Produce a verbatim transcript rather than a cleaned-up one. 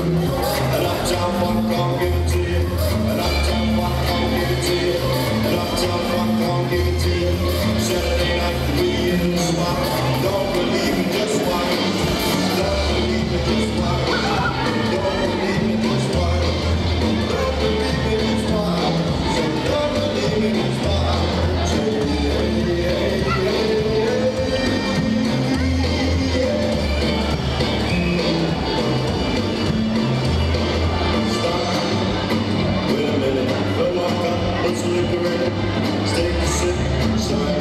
An uptown funk, I'll give it to you. An uptown funk, I'll give it to you. An uptown funk, I'll give it to you. Saturday night, we in the spot. Don't believe me, just watch. Don't believe me, just watch. Don't believe me, just watch. Don't believe me, just watch. So don't believe me, just watch. Yeah, yeah, yeah. Stop. Wait a minute. Fill my cup, put some liquor in it. Stay the sip. Sorry.